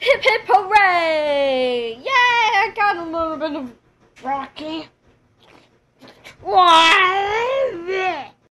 Hip hip hooray! Yay! I got a little bit of Rocky. Wah!